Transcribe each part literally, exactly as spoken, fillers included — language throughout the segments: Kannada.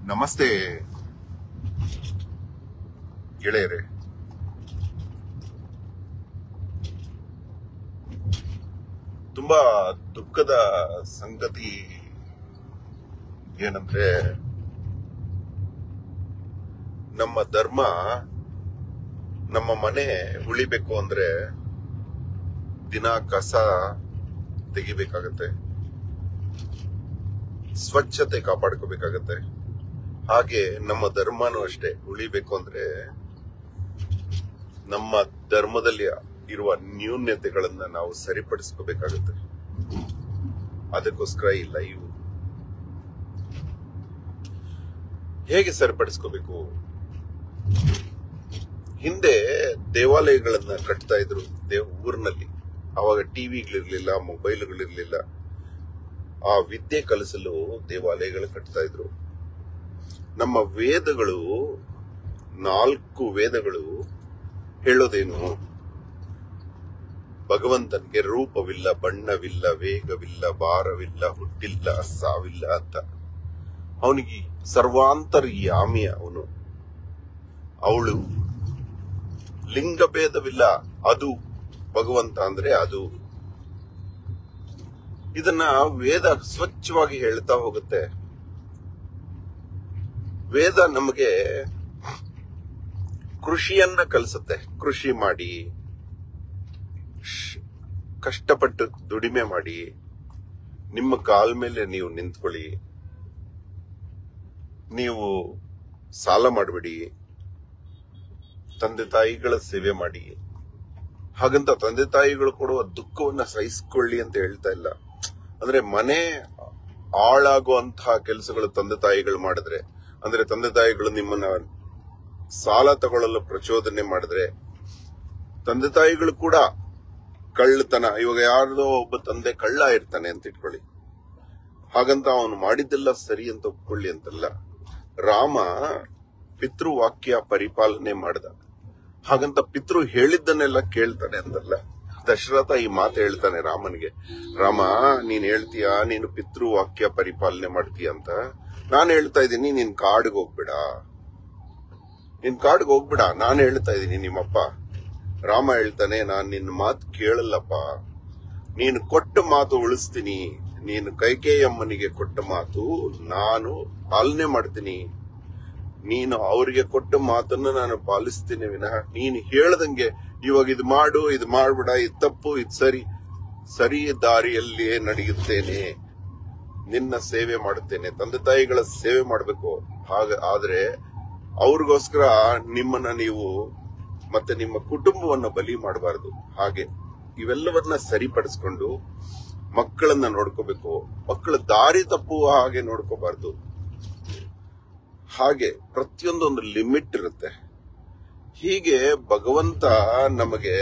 ನಮಸ್ತೆ ಗೆಳೆಯರೆ. ತುಂಬಾ ದುಃಖದ ಸಂಗತಿ ಏನಂದ್ರೆ, ನಮ್ಮ ಧರ್ಮ ನಮ್ಮ ಮನೆ ಉಳಿಬೇಕು ಅಂದ್ರೆ ದಿನ ಕಸ ತೆಗಿಬೇಕಾಗತ್ತೆ, ಸ್ವಚ್ಛತೆ ಕಾಪಾಡ್ಕೋಬೇಕಾಗತ್ತೆ. ಹಾಗೆ ನಮ್ಮ ಧರ್ಮನೂ ಅಷ್ಟೇ ಉಳಿಬೇಕು ಅಂದ್ರೆ ನಮ್ಮ ಧರ್ಮದಲ್ಲಿ ಇರುವ ನ್ಯೂನ್ಯತೆಗಳನ್ನ ನಾವು ಸರಿಪಡಿಸ್ಕೋಬೇಕಾಗುತ್ತೆ. ಅದಕ್ಕೋಸ್ಕರ ಈ ಲೈವ್. ಹೇಗೆ ಸರಿಪಡಿಸ್ಕೋಬೇಕು? ಹಿಂದೆ ದೇವಾಲಯಗಳನ್ನ ಕಟ್ತಾ ಇದ್ರು ದೇವ್ ಊರಿನಲ್ಲಿ. ಅವಾಗ ಟಿವಿಗಳಿರ್ಲಿಲ್ಲ, ಮೊಬೈಲ್ಗಳಿರ್ಲಿಲ್ಲ. ಆ ವಿದ್ಯೆ ಕಲಿಸಲು ದೇವಾಲಯಗಳು ಕಟ್ತಾ ಇದ್ರು. ನಮ್ಮ ವೇದಗಳು, ನಾಲ್ಕು ವೇದಗಳು ಹೇಳೋದೇನು? ಭಗವಂತನಿಗೆ ರೂಪವಿಲ್ಲ, ಬಣ್ಣವಿಲ್ಲ, ವೇಗವಿಲ್ಲ, ಭಾರವಿಲ್ಲ, ಹುಟ್ಟಿಲ್ಲ, ಸಾವಿಲ್ಲ ಅಂತ. ಅವನಿಗೆ ಸರ್ವಾಂತರ್ಯಾಮಿ ಅವನು. ಅವಳು ಲಿಂಗಭೇದವಿಲ್ಲ, ಅದು ಭಗವಂತ ಅಂದ್ರೆ ಅದು. ಇದನ್ನ ವೇದ ಸ್ವಚ್ಛವಾಗಿ ಹೇಳ್ತಾ ಹೋಗುತ್ತೆ. ವೇದ ನಮಗೆ ಕೃಷಿಯನ್ನ ಕಲಿಸುತ್ತೆ. ಕೃಷಿ ಮಾಡಿ, ಕಷ್ಟಪಟ್ಟು ದುಡಿಮೆ ಮಾಡಿ, ನಿಮ್ಮ ಕಾಲ ಮೇಲೆ ನೀವು ನಿಂತ್ಕೊಳ್ಳಿ, ನೀವು ಸಾಲ ಮಾಡಬೇಡಿ, ತಂದೆ ತಾಯಿಗಳ ಸೇವೆ ಮಾಡಿ. ಹಾಗಂತ ತಂದೆ ತಾಯಿಗಳು ಕೊಡುವ ದುಃಖವನ್ನ ಸಹಿಸಿಕೊಳ್ಳಿ ಅಂತ ಹೇಳ್ತಾ ಇಲ್ಲ. ಅಂದ್ರೆ ಮನೆ ಹಾಳಾಗುವಂತಹ ಕೆಲಸಗಳು ತಂದೆ ತಾಯಿಗಳು ಮಾಡಿದ್ರೆ, ಅಂದ್ರೆ ತಂದೆ ತಾಯಿಗಳು ನಿಮ್ಮನ್ನ ಸಾಲ ತಗೊಳ್ಳಲು ಪ್ರಚೋದನೆ ಮಾಡಿದ್ರೆ, ತಂದೆ ತಾಯಿಗಳು ಕೂಡ ಕಳ್ಳತನ, ಇವಾಗ ಯಾರ್ದೋ ಒಬ್ಬ ತಂದೆ ಕಳ್ಳ ಇರ್ತಾನೆ ಅಂತ ಇಟ್ಕೊಳ್ಳಿ, ಹಾಗಂತ ಅವನು ಮಾಡಿದ್ದೆಲ್ಲ ಸರಿ ಅಂತ ಒಪ್ಕೊಳ್ಳಿ ಅಂತಲ್ಲ. ರಾಮ ಪಿತೃವಾಕ್ಯ ಪರಿಪಾಲನೆ ಮಾಡ್ದ, ಹಾಗಂತ ಪಿತೃ ಹೇಳಿದ್ದನ್ನೆಲ್ಲ ಕೇಳ್ತಾನೆ ಅಂತಲ್ಲ. ದಶರಥ ಈ ಮಾತು ಹೇಳ್ತಾನೆ ರಾಮನಿಗೆ, ರಾಮ ನೀನ್ ಹೇಳ್ತೀಯ ನೀನು ಪಿತೃವಾಕ್ಯ ಪರಿಪಾಲನೆ ಮಾಡ್ತೀಯ ಅಂತ, ನಾನು ಹೇಳ್ತಾ ಇದ್ದೀನಿ ನೀನ್ ಕಾಡಿಗೆ ಹೋಗ್ಬೇಡ, ನಿನ್ ಕಾಡಿಗೆ ಹೋಗ್ಬೇಡ, ನಾನು ಹೇಳ್ತಾ ಇದ್ದೀನಿ ನಿಮ್ಮಪ್ಪ. ರಾಮ ಹೇಳ್ತಾನೆ, ನಾನ್ ನಿನ್ ಮಾತು ಕೇಳಲ್ಲಪ್ಪ, ನೀನು ಕೊಟ್ಟ ಮಾತು ಉಳಿಸ್ತೀನಿ, ನೀನು ಕೈಕೇಯಮ್ಮನಿಗೆ ಕೊಟ್ಟ ಮಾತು ನಾನು ಪಾಲನೆ ಮಾಡ್ತೀನಿ, ನೀನು ಅವರಿಗೆ ಕೊಟ್ಟ ಮಾತನ್ನು ನಾನು ಪಾಲಿಸ್ತೀನಿ ವಿನಃ ನೀನು ಹೇಳ್ದಂಗೆ ಇವಾಗ ಇದು ಮಾಡು, ಇದು ಮಾಡ್ಬೇಡ, ಇದು ತಪ್ಪು, ಇದು ಸರಿ, ಸರಿ ದಾರಿಯಲ್ಲಿ ನಡೆಯುತ್ತೇನೆ, ನಿನ್ನ ಸೇವೆ ಮಾಡುತ್ತೇನೆ. ತಂದೆ ತಾಯಿಗಳ ಸೇವೆ ಮಾಡಬೇಕು. ಹಾಗ ಆದ್ರೆ ಅವ್ರಿಗೋಸ್ಕರ ನಿಮ್ಮನ್ನ ನೀವು ಮತ್ತೆ ನಿಮ್ಮ ಕುಟುಂಬವನ್ನ ಬಲಿ ಮಾಡಬಾರದು. ಹಾಗೆ ಇವೆಲ್ಲವನ್ನ ಸರಿಪಡಿಸ್ಕೊಂಡು ಮಕ್ಕಳನ್ನ ನೋಡ್ಕೋಬೇಕು. ಮಕ್ಕಳ ದಾರಿ ತಪ್ಪುವ ಹಾಗೆ ನೋಡ್ಕೋಬಾರ್ದು. ಹಾಗೆ ಪ್ರತಿಯೊಂದೊಂದು ಲಿಮಿಟ್ ಇರುತ್ತೆ. ಹೀಗೆ ಭಗವಂತ ನಮಗೆ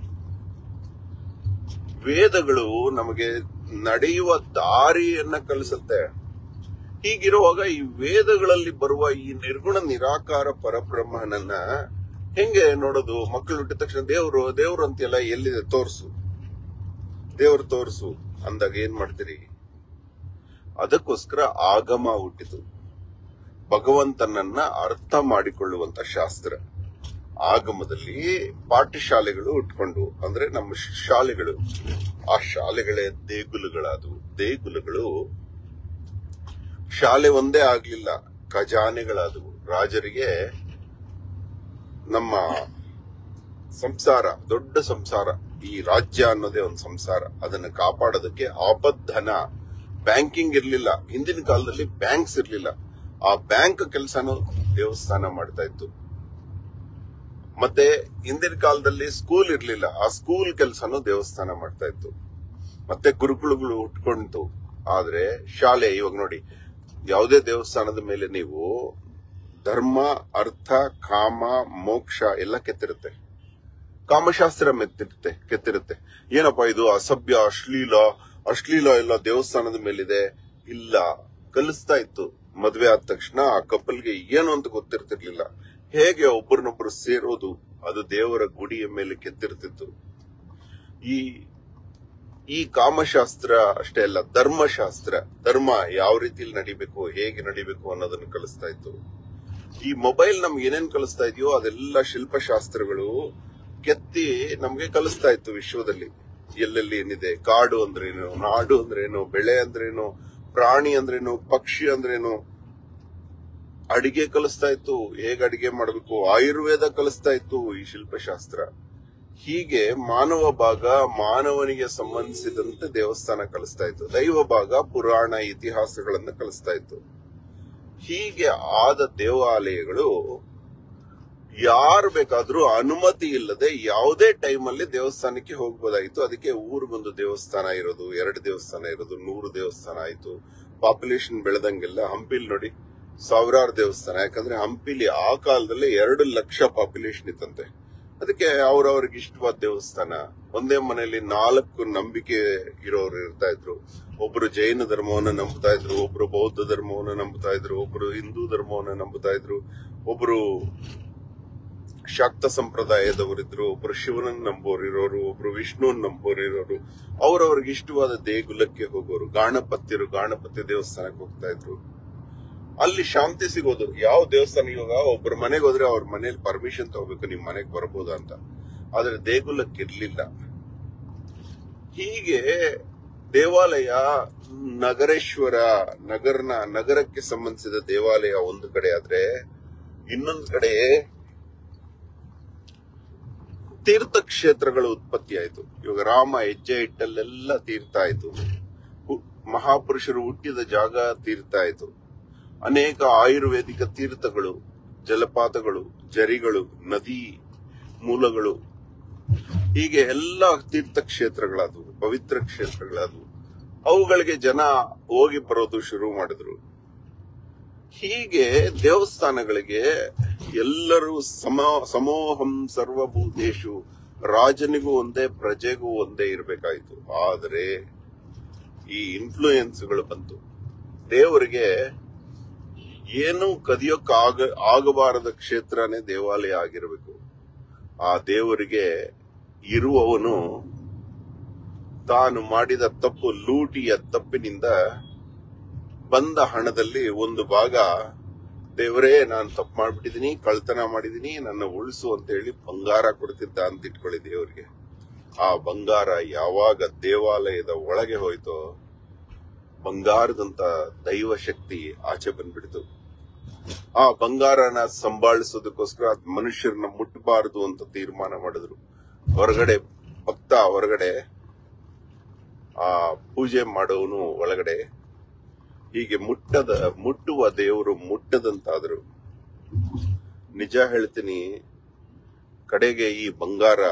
ವೇದಗಳು ನಮಗೆ ನಡೆಯುವ ದಾರಿಯನ್ನ ಕಲಿಸುತ್ತೆ. ಹೀಗಿರುವಾಗ ಈ ವೇದಗಳಲ್ಲಿ ಬರುವ ಈ ನಿರ್ಗುಣ ನಿರಾಕಾರ ಪರಬ್ರಹ್ಮನನ್ನ ಹೆಂಗೆ ನೋಡೋದು? ಮಕ್ಕಳು ಹುಟ್ಟಿದ ತಕ್ಷಣ ದೇವ್ರು ದೇವ್ರು ಅಂತೆಲ್ಲ ಎಲ್ಲಿದೆ ತೋರ್ಸು, ದೇವ್ರು ತೋರ್ಸು ಅಂದಾಗ ಏನ್ ಮಾಡ್ತೀರಿ? ಅದಕ್ಕೋಸ್ಕರ ಆಗಮ ಹುಟ್ಟಿತು, ಭಗವಂತನನ್ನ ಅರ್ಥ ಮಾಡಿಕೊಳ್ಳುವಂತ ಶಾಸ್ತ್ರ. ಆಗಮದಲ್ಲಿ ಪಾಠಶಾಲೆಗಳು ಉಟ್ಕೊಂಡು, ಅಂದ್ರೆ ನಮ್ಮ ಶಾಲೆಗಳು, ಆ ಶಾಲೆಗಳೇ ದೇಗುಲಗಳಾದವು. ದೇಗುಲಗಳು ಶಾಲೆ ಒಂದೇ ಆಗ್ಲಿಲ್ಲ, ಖಜಾನೆಗಳಾದವು. ರಾಜರಿಗೆ ನಮ್ಮ ಸಂಸಾರ ದೊಡ್ಡ ಸಂಸಾರ, ಈ ರಾಜ್ಯ ಅನ್ನೋದೇ ಒಂದು ಸಂಸಾರ, ಅದನ್ನ ಕಾಪಾಡೋದಕ್ಕೆ ಆಪದ್ಧನ, ಬ್ಯಾಂಕಿಂಗ್ ಇರ್ಲಿಲ್ಲ ಹಿಂದಿನ ಕಾಲದಲ್ಲಿ, ಬ್ಯಾಂಕ್ಸ್ ಇರ್ಲಿಲ್ಲ. ಆ ಬ್ಯಾಂಕ್ ಕೆಲಸನೂ ದೇವಸ್ಥಾನ ಮಾಡ್ತಾ ಇತ್ತು. ಮತ್ತೆ ಹಿಂದಿನ ಕಾಲದಲ್ಲಿ ಸ್ಕೂಲ್ ಇರ್ಲಿಲ್ಲ, ಆ ಸ್ಕೂಲ್ ಕೆಲಸನೂ ದೇವಸ್ಥಾನ ಮಾಡ್ತಾ ಇತ್ತು. ಮತ್ತೆ ಗುರುಕುಲಗಳು ಹುಟ್ಕೊಂತು. ಆದ್ರೆ ಶಾಲೆ, ಇವಾಗ ನೋಡಿ, ಯಾವುದೇ ದೇವಸ್ಥಾನದ ಮೇಲೆ ನೀವು ಧರ್ಮ, ಅರ್ಥ, ಕಾಮ, ಮೋಕ್ಷ ಎಲ್ಲ ಕೆತ್ತಿರುತ್ತೆ. ಕಾಮಶಾಸ್ತ್ರ ಮೆತ್ತಿರುತ್ತೆ, ಕೆತ್ತಿರುತ್ತೆ. ಏನಪ್ಪಾ ಇದು ಅಸಭ್ಯ, ಅಶ್ಲೀಲ, ಅಶ್ಲೀಲ ಎಲ್ಲ ದೇವಸ್ಥಾನದ ಮೇಲಿದೆ ಇಲ್ಲ, ಕಲಿಸ್ತಾ ಇತ್ತು. ಮದ್ವೆ ಆದ ತಕ್ಷಣ ಆ ಕಪಲ್ಗೆ ಏನು ಅಂತ ಗೊತ್ತಿರ್ತಿರ್ಲಿಲ್ಲ. ಹೇಗೆ ಒಬ್ಬರನ್ನೊಬ್ಬರು ಸೇರೋದು, ಅದು ದೇವರ ಗುಡಿಯ ಮೇಲೆ ಕೆತ್ತಿರ್ತಿತ್ತು. ಈ ಈ ಕಾಮಶಾಸ್ತ್ರ ಅಷ್ಟೇ ಅಲ್ಲ, ಧರ್ಮಶಾಸ್ತ್ರ, ಧರ್ಮ ಯಾವ ರೀತಿಯಲ್ಲಿ ನಡಿಬೇಕು, ಹೇಗೆ ನಡಿಬೇಕು ಅನ್ನೋದನ್ನ ಕಲಿಸ್ತಾ ಇತ್ತು. ಈ ಮೊಬೈಲ್ ನಮ್ಗೆ ಏನೇನ್ ಕಲಿಸ್ತಾ ಇದೆಯೋ ಅದೆಲ್ಲ ಶಿಲ್ಪಶಾಸ್ತ್ರಗಳು ಕೆತ್ತಿ ನಮ್ಗೆ ಕಲಿಸ್ತಾ ಇತ್ತು. ವಿಶ್ವದಲ್ಲಿ ಎಲ್ಲೆಲ್ಲಿ ಏನಿದೆ, ಕಾಡು ಅಂದ್ರೇನು, ನಾಡು ಅಂದ್ರೇನು, ಬೆಳೆ ಅಂದ್ರೇನು, ಪ್ರಾಣಿ ಅಂದ್ರೇನು, ಪಕ್ಷಿ ಅಂದ್ರೇನು, ಅಡಿಗೆ ಕಲಿಸ್ತಾ ಇತ್ತು, ಹೇಗೆ ಅಡಿಗೆ ಮಾಡಬೇಕು, ಆಯುರ್ವೇದ ಕಲಿಸ್ತಾ ಇತ್ತು ಈ ಶಿಲ್ಪಶಾಸ್ತ್ರ. ಹೀಗೆ ಮಾನವ ಭಾಗ ಮಾನವನಿಗೆ ಸಂಬಂಧಿಸಿದಂತೆ ದೇವಸ್ಥಾನ ಕಲಿಸ್ತಾ ಇತ್ತು, ದೈವ ಭಾಗ ಪುರಾಣ ಇತಿಹಾಸಗಳನ್ನ ಕಲಿಸ್ತಾ ಇತ್ತು. ಹೀಗೆ ಆದ ದೇವಾಲಯಗಳು ಯಾರು ಬೇಕಾದ್ರೂ ಅನುಮತಿ ಇಲ್ಲದೆ ಯಾವುದೇ ಟೈಮ್ ಅಲ್ಲಿ ದೇವಸ್ಥಾನಕ್ಕೆ ಹೋಗ್ಬೋದಾಗಿತ್ತು. ಅದಕ್ಕೆ ಊರಿಗೊಂದು ದೇವಸ್ಥಾನ ಇರೋದು, ಎರಡು ದೇವಸ್ಥಾನ ಇರೋದು, ನೂರು ದೇವಸ್ಥಾನ ಆಯ್ತು. ಪಾಪ್ಯುಲೇಷನ್ ಬೆಳೆದಂಗೆಲ್ಲ ಹಂಪಿಲ್ ನೋಡಿ ಸಾವಿರಾರು ದೇವಸ್ಥಾನ. ಯಾಕಂದ್ರೆ ಹಂಪಿಲಿ ಆ ಕಾಲದಲ್ಲಿ ಎರಡು ಲಕ್ಷ ಪಾಪ್ಯುಲೇಷನ್ ಇತ್ತಂತೆ. ಅದಕ್ಕೆ ಅವ್ರವ್ರಿಗೆ ಇಷ್ಟವಾದ ದೇವಸ್ಥಾನ. ಒಂದೇ ಮನೆಯಲ್ಲಿ ನಾಲ್ಕು ನಂಬಿಕೆ ಇರೋರು ಇರ್ತಾ ಇದ್ರು. ಒಬ್ರು ಜೈನ ಧರ್ಮವನ್ನ ನಂಬುತ್ತಾ ಇದ್ರು, ಒಬ್ರು ಬೌದ್ಧ ಧರ್ಮವನ್ನ ನಂಬುತ್ತಾ ಇದ್ರು, ಒಬ್ರು ಹಿಂದೂ ಧರ್ಮವನ್ನ ನಂಬುತ್ತಾ ಇದ್ರು, ಒಬ್ರು ಶಾಕ್ತ ಸಂಪ್ರದಾಯದವರಿದ್ರು, ಒಬ್ರು ಶಿವನನ್ನ ನಂಬೋರು ಇರೋರು, ಒಬ್ರು ವಿಷ್ಣುವನ್ನ ನಂಬೋರು ಇರೋರು. ಅವ್ರವ್ರಿಗೆ ಇಷ್ಟವಾದ ದೇಗುಲಕ್ಕೆ ಹೋಗೋರು. ಗಾಣಪತ್ಯರು ಗಾಣಪತ್ಯ ದೇವಸ್ಥಾನಕ್ಕೆ ಹೋಗ್ತಾ ಇದ್ರು. ಅಲ್ಲಿ ಶಾಂತಿ ಸಿಗೋದು. ಯಾವ ದೇವಸ್ಥಾನ, ಇವಾಗ ಒಬ್ಬರ ಮನೆಗೆ ಹೋದ್ರೆ ಅವ್ರ ಮನೇಲಿ ಪರ್ಮಿಷನ್ ತಗೋಬೇಕು, ನಿಮ್ ಮನೆಗೆ ಬರಬಹುದಾ ಅಂತ. ಆದ್ರೆ ದೇಗುಲಕ್ಕೆ ಇರ್ಲಿಲ್ಲ. ಹೀಗೆ ದೇವಾಲಯ ನಗರೇಶ್ವರ ನಗರನ ನಗರಕ್ಕೆ ಸಂಬಂಧಿಸಿದ ದೇವಾಲಯ ಒಂದು ಕಡೆ ಆದ್ರೆ, ಇನ್ನೊಂದು ಕಡೆ ತೀರ್ಥಕ್ಷೇತ್ರಗಳು ಉತ್ಪತ್ತಿ ಆಯ್ತು. ಇವಾಗ ರಾಮ ಹೆಜ್ಜೆ ಇಟ್ಟಲ್ಲೆಲ್ಲ ತೀರ್ಥ ಆಯ್ತು. ಮಹಾಪುರುಷರು ಹುಟ್ಟಿದ ಜಾಗ ತೀರ್ಥ ಆಯ್ತು. ಅನೇಕ ಆಯುರ್ವೇದಿಕ ತೀರ್ಥಗಳು, ಜಲಪಾತಗಳು, ಜರಿಗಳು, ನದಿ ಮೂಲಗಳು, ಹೀಗೆ ಎಲ್ಲ ತೀರ್ಥಕ್ಷೇತ್ರಗಳಾದವು, ಪವಿತ್ರ ಕ್ಷೇತ್ರಗಳಾದವು. ಅವುಗಳಿಗೆ ಜನ ಹೋಗಿ ಬರೋದು ಶುರು ಮಾಡಿದ್ರು. ಹೀಗೆ ದೇವಸ್ಥಾನಗಳಿಗೆ ಎಲ್ಲರೂ ಸಮ ಸಮೋಹಂ ಸರ್ವಭೂತೇಶು, ರಾಜನಿಗೂ ಒಂದೇ ಪ್ರಜೆಗೂ ಒಂದೇ ಇರಬೇಕಾಯಿತು. ಆದರೆ ಈ ಇನ್ಫ್ಲೂಯೆನ್ಸ್ಗಳು ಬಂತು. ದೇವರಿಗೆ ಏನು ಕದಿಯೋಕ್ ಆಗ ಆಗಬಾರದ ಕ್ಷೇತ್ರನೇ ದೇವಾಲಯ ಆಗಿರಬೇಕು. ಆ ದೇವರಿಗೆ ಇರುವವನು ತಾನು ಮಾಡಿದ ತಪ್ಪು, ಲೂಟಿಯ ತಪ್ಪಿನಿಂದ ಬಂದ ಹಣದಲ್ಲಿ ಒಂದು ಭಾಗ ದೇವರೇ ನಾನು ತಪ್ಪು ಮಾಡ್ಬಿಟ್ಟಿದೀನಿ, ಕಳ್ತನ ಮಾಡಿದೀನಿ, ನನ್ನ ಉಳಿಸು ಅಂತ ಹೇಳಿ ಬಂಗಾರ ಕೊಡ್ತಿದ್ದ ಅಂತ ಇಟ್ಕೊಳ್ಳಿ ದೇವರಿಗೆ. ಆ ಬಂಗಾರ ಯಾವಾಗ ದೇವಾಲಯದ ಒಳಗೆ ಹೋಯ್ತೋ, ಬಂಗಾರದಂತ ದೈವ ಶಕ್ತಿ ಆಚೆ ಬಂದ್ಬಿಡ್ತು. ಆ ಬಂಗಾರನ ಸಂಭಾಳಿಸೋದಕ್ಕೋಸ್ಕರ ಮನುಷ್ಯರನ್ನ ಮುಟ್ಟಬಾರದು ಅಂತ ತೀರ್ಮಾನ ಮಾಡಿದ್ರು. ಹೊರಗಡೆ ಭಕ್ತ ಹೊರಗಡೆ, ಆ ಪೂಜೆ ಮಾಡೋನು ಒಳಗಡೆ. ಹೀಗೆ ಮುಟ್ಟದ ಮುಟ್ಟುವ ದೇವರು ಮುಟ್ಟದಂತಾದ್ರು. ನಿಜ ಹೇಳ್ತೀನಿ, ಕಡೆಗೆ ಈ ಬಂಗಾರ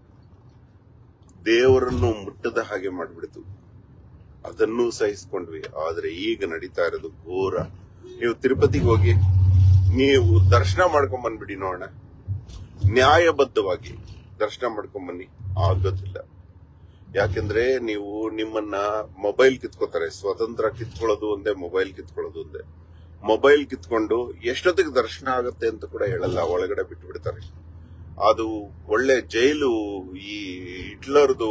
ದೇವರನ್ನು ಮುಟ್ಟದ ಹಾಗೆ ಮಾಡ್ಬಿಡ್ತು. ಅದನ್ನೂ ಸಹಿಸ್ಕೊಂಡ್ವಿ. ಆದ್ರೆ ಈಗ ನಡೀತಾ ಇರೋದು ಘೋರ. ನೀವು ತಿರುಪತಿಗೆ ಹೋಗಿ ನೀವು ದರ್ಶನ ಮಾಡ್ಕೊಂಡ್ ಬಂದ್ಬಿಡಿ ನೋಡೋಣ. ನ್ಯಾಯಬದ್ಧವಾಗಿ ದರ್ಶನ ಮಾಡ್ಕೊಂಡ್ ಬನ್ನಿ, ಆಗೋದಿಲ್ಲ. ಯಾಕೆಂದ್ರೆ ನೀವು ನಿಮ್ಮನ್ನ ಮೊಬೈಲ್ ಕಿತ್ಕೋತಾರೆ. ಸ್ವತಂತ್ರ ಕಿತ್ಕೊಳ್ಳೋದು ಒಂದೇ, ಮೊಬೈಲ್ ಕಿತ್ಕೊಳ್ಳೋದು ಒಂದೇ. ಮೊಬೈಲ್ ಕಿತ್ಕೊಂಡು ಎಷ್ಟೊತ್ತಿಗೆ ದರ್ಶನ ಆಗುತ್ತೆ ಅಂತ ಕೂಡ ಹೇಳಲ್ಲ, ಒಳಗಡೆ ಬಿಟ್ಟು ಬಿಡ್ತಾರೆ. ಅದು ಒಳ್ಳೆ ಜೈಲು. ಈ ಹಿಟ್ಲರ್ದು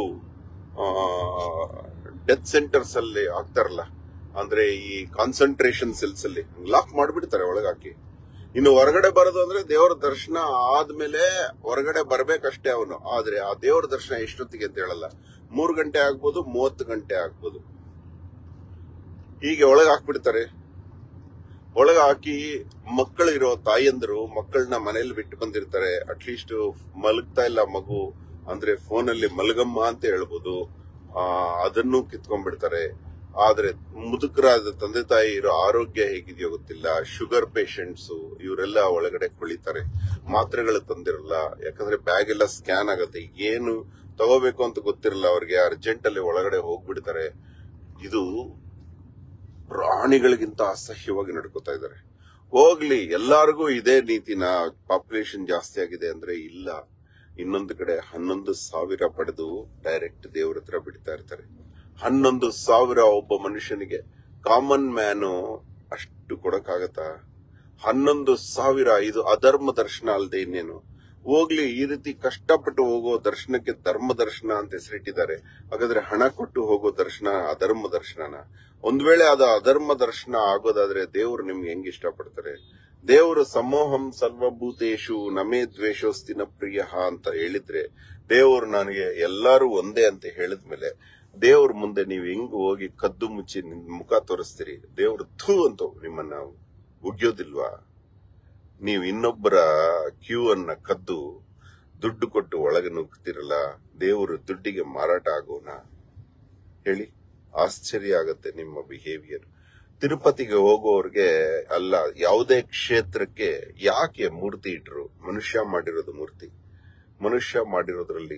ಡೆತ್ ಸೆಂಟರ್ಸ್ ಅಲ್ಲಿ ಆಗ್ತಾರಲ್ಲ, ಅಂದ್ರೆ ಈ ಕಾನ್ಸಂಟ್ರೇಷನ್ ಸೆಲ್ಸ್ ಅಲ್ಲಿ ಲಾಕ್ ಮಾಡ್ಬಿಡ್ತಾರೆ ಒಳಗೆ ಹಾಕಿ. ಇನ್ನು ಹೊರಗಡೆ ಬರೋದು ಅಂದ್ರೆ ದೇವರ ದರ್ಶನ ಆದ್ಮೇಲೆ ಹೊರಗಡೆ ಬರ್ಬೇಕಷ್ಟೇ ಅವನು. ಆದ್ರೆ ಆ ದೇವರ ದರ್ಶನ ಎಷ್ಟೊತ್ತಿಗೆ ಅಂತ ಹೇಳಲ್ಲ. ಮೂರು ಗಂಟೆ ಆಗ್ಬೋದು, ಮೂವತ್ತು ಗಂಟೆ ಆಗ್ಬೋದು. ಹೀಗೆ ಒಳಗೆ ಹಾಕ್ಬಿಡ್ತಾರೆ. ಒಳಗೆ ಹಾಕಿ ಮಕ್ಕಳಿರೋ ತಾಯಂದರು ಮಕ್ಕಳನ್ನ ಮನೇಲಿ ಬಿಟ್ಟು ಬಂದಿರ್ತಾರೆ. ಅಟ್ಲೀಸ್ಟ್ ಮಲಗ್ತಾ ಇಲ್ಲ ಮಗು ಅಂದ್ರೆ ಫೋನಲ್ಲಿ ಮಲಗಮ್ಮ ಅಂತ ಹೇಳ್ಬೋದು. ಆ ಅದನ್ನು ಕಿತ್ಕೊಂಡ್ಬಿಡ್ತಾರೆ. ಆದ್ರೆ ಮುದುಕರಾದ ತಂದೆ ತಾಯಿ ಇರೋ ಆರೋಗ್ಯ ಹೇಗಿದೆಯೋ ಗೊತ್ತಿಲ್ಲ. ಶುಗರ್ ಪೇಷಂಟ್ಸ್ ಇವರೆಲ್ಲ ಒಳಗಡೆ ಕುಳಿತಾರೆ. ಮಾತ್ರೆಗಳು ತಂದಿರಲ್ಲ, ಯಾಕಂದ್ರೆ ಬ್ಯಾಗ್ ಎಲ್ಲ ಸ್ಕ್ಯಾನ್ ಆಗತ್ತೆ. ಏನು ತಗೋಬೇಕು ಅಂತ ಗೊತ್ತಿರಲ್ಲ ಅವ್ರಿಗೆ. ಅರ್ಜೆಂಟ್ ಅಲ್ಲಿ ಒಳಗಡೆ ಹೋಗ್ಬಿಡ್ತಾರೆ. ಇದು ಪ್ರಾಣಿಗಳಿಗಿಂತ ಅಸಹ್ಯವಾಗಿ ನಡ್ಕೋತಾ ಇದ್ದಾರೆ. ಹೋಗ್ಲಿ, ಎಲ್ಲಾರ್ಗೂ ಇದೇ ನೀತಿನ? ಪಾಪ್ಯುಲೇಷನ್ ಜಾಸ್ತಿ ಆಗಿದೆ ಅಂದ್ರೆ ಇಲ್ಲ. ಇನ್ನೊಂದು ಕಡೆ ಹನ್ನೊಂದು ಸಾವಿರ ಪಡೆದು ಡೈರೆಕ್ಟ್ ದೇವ್ರ ಹತ್ರ ಬಿಡ್ತಾ ಇರ್ತಾರೆ. ಹನ್ನೊಂದು ಸಾವಿರ ಒಬ್ಬ ಮನುಷ್ಯನಿಗೆ, ಕಾಮನ್ ಮ್ಯಾನು ಅಷ್ಟು ಕೊಡಕ್ಕಾಗತ್ತಾ? ಹನ್ನೊಂದು ಸಾವಿರ. ಇದು ಅಧರ್ಮ ದರ್ಶನ ಅಲ್ಲದೆ ಇನ್ನೇನು. ಹೋಗ್ಲಿ, ಈ ರೀತಿ ಕಷ್ಟಪಟ್ಟು ಹೋಗೋ ದರ್ಶನಕ್ಕೆ ಧರ್ಮ ದರ್ಶನ ಅಂತ ಹೆಸರಿಟ್ಟಿದ್ದಾರೆ. ಹಾಗಾದ್ರೆ ಹಣ ಕೊಟ್ಟು ಹೋಗೋ ದರ್ಶನ ಅಧರ್ಮ ದರ್ಶನನ? ಒಂದ್ ವೇಳೆ ಅದು ಅಧರ್ಮ ದರ್ಶನ ಆಗೋದಾದ್ರೆ ದೇವರು ನಿಮ್ಗೆ ಹೆಂಗ್ ಇಷ್ಟಪಡ್ತಾರೆ? ದೇವರು ಸಮೋಹಂ ಸರ್ವಭೂತೇಶು ನಮೇ ದ್ವೇಷೋಸ್ತಿನ ಪ್ರಿಯ ಅಂತ ಹೇಳಿದ್ರೆ, ದೇವರು ನನಗೆ ಎಲ್ಲರೂ ಒಂದೇ ಅಂತ ಹೇಳಿದ್ಮೇಲೆ ದೇವ್ರ ಮುಂದೆ ನೀವು ಹೆಂಗ್ ಹೋಗಿ ಕದ್ದು ಮುಚ್ಚಿ ನಿಮ್ ಮುಖ ತೋರಿಸ್ತೀರಿ? ದೇವ್ರು ಥೂ ಅಂತ ನಿಮ್ಮನ್ನ ಉಗ್ಯೋದಿಲ್ವಾ? ನೀವು ಇನ್ನೊಬ್ಬರ ಕ್ಯೂ ಅನ್ನ ಕದ್ದು ದುಡ್ಡು ಕೊಟ್ಟು ಒಳಗೆ ನುಗ್ತಿರಲ್ಲ, ದೇವರು ದುಡ್ಡಿಗೆ ಮಾರಾಟ ಆಗೋಣ? ಹೇಳಿ, ಆಶ್ಚರ್ಯ ಆಗತ್ತೆ ನಿಮ್ಮ ಬಿಹೇವಿಯರ್. ತಿರುಪತಿಗೆ ಹೋಗೋರ್ಗೆ ಅಲ್ಲ, ಯಾವುದೇ ಕ್ಷೇತ್ರಕ್ಕೆ ಯಾಕೆ ಮೂರ್ತಿ ಇಟ್ರು? ಮನುಷ್ಯ ಮಾಡಿರೋದು ಮೂರ್ತಿ. ಮನುಷ್ಯ ಮಾಡಿರೋದ್ರಲ್ಲಿ